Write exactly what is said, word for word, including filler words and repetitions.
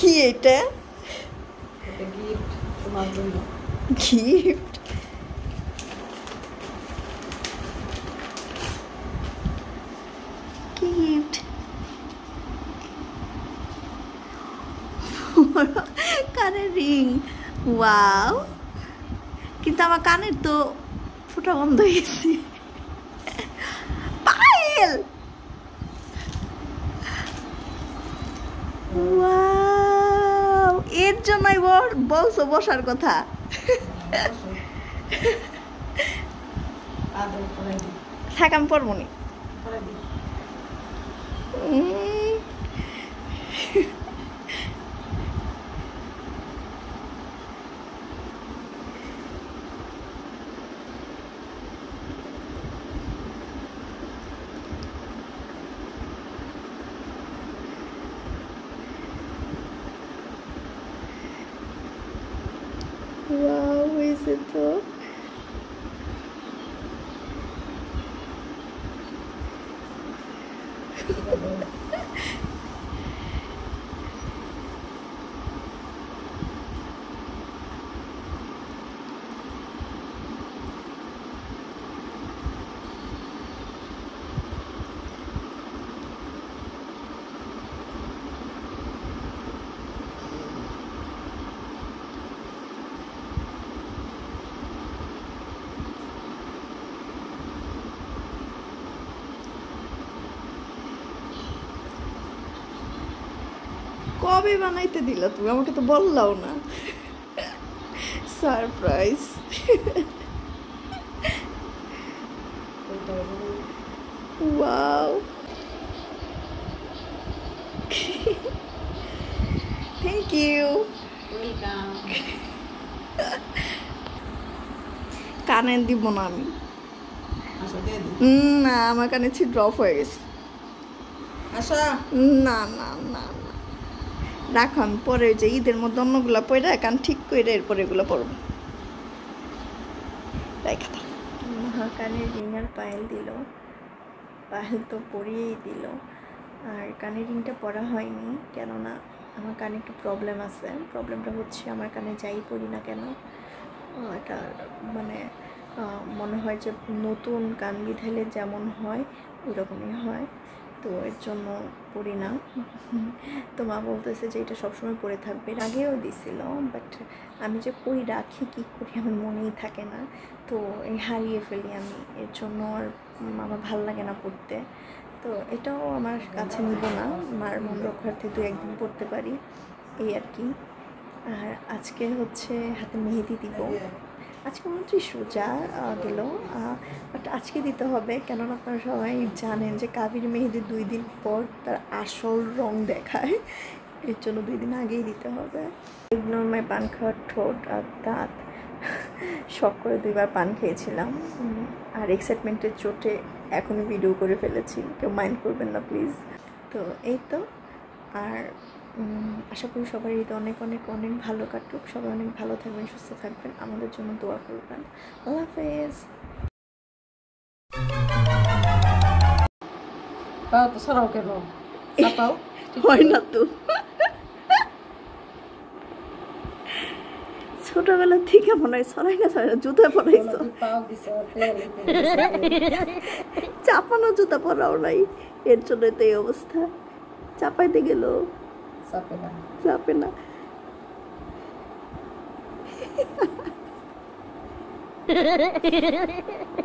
কি এটা? এটা গিফট তোমার জন্য। গিফট? গিফট কানের রিং। ওয়াও, কিন্তু আমার কানের তো ফুটা বন্ধ হয়ে গেছে। পায়েল, ওয়াও, এর জন্যই বলছো বসার কথা। থাক আমি পড়বো নি। Wow, হয়েছে তো। কবে বানাইতে দিলা তুমি? আমাকে তো বললাও না। সারপ্রাইজ। Wow, thank you. কানে দিব না আমি। না, আমার কানে ছিদ্র অফ হয়ে গেছে। না না না না, রাখো, আমি পরে যে ঈদের মধ্যে অন্যগুলো পরে কান ঠিক করে এরপরে এগুলো পরবো। রেখে দাও। কানের রিং আর পায়েল দিল। পায়েল তো পরিয়েই দিল, আর কানের রিংটা পরা হয়নি, কেননা আমার কানে একটু প্রবলেম আছে। প্রবলেমটা হচ্ছে আমার কানে যাই পরি না কেন এটা মানে মনে হয় যে নতুন কান বিঁধালে যেমন হয় ওইরকমই হয়, তো এর জন্য পরি না। তো মা বলতেছে যে এটা সবসময় পরে থাকবে। আগেও দিছিল, বাট আমি যে কই রাখি কী করি আমার মনেই থাকে না, তো এই হারিয়ে ফেলি আমি। এর জন্য আর আমার ভাল লাগে না পড়তে। তো এটাও আমার কাছে নিব না, মার মন রক্ষার্থে দু একদিন পড়তে পারি এই আর কি। আর আজকে হচ্ছে হাতে মেহেদি দিব। আজকে উনত্রিশ রোজা গেল, বাট আজকে দিতে হবে, কেননা আপনারা সবাই জানেন যে কাবির মেহেদি দুই দিন পর তার আসল রং দেখায়, এর জন্য দুই দিন আগেই দিতে হবে। ইগনোর মাই পান খাওয়ার ঠোঁট আর দাঁত, শখ করে দুইবার পান খেয়েছিলাম, আর এক্সাইটমেন্টের চোটে এখনই ভিডিও করে ফেলেছি, কেউ মাইন্ড করবেন না প্লিজ। তো এই তো, আর আশা করি সবাই ঈদ অনেক অনেক অনেক ভালো কাটুক, সবাই অনেক ভালো থাকবেন, সুস্থ থাকবেন, আমাদের জন্য দোয়া করবেন। আল্লাহ হাফেজ। হয় না তো, ছোটবেলা থেকে মনে হয় সরাই না সরাই না, জুতা পরাইছো, চাপানো জুতা পরাও নাই, এর জন্য তো এই অবস্থা। চাপাইতে গেল চাপে না।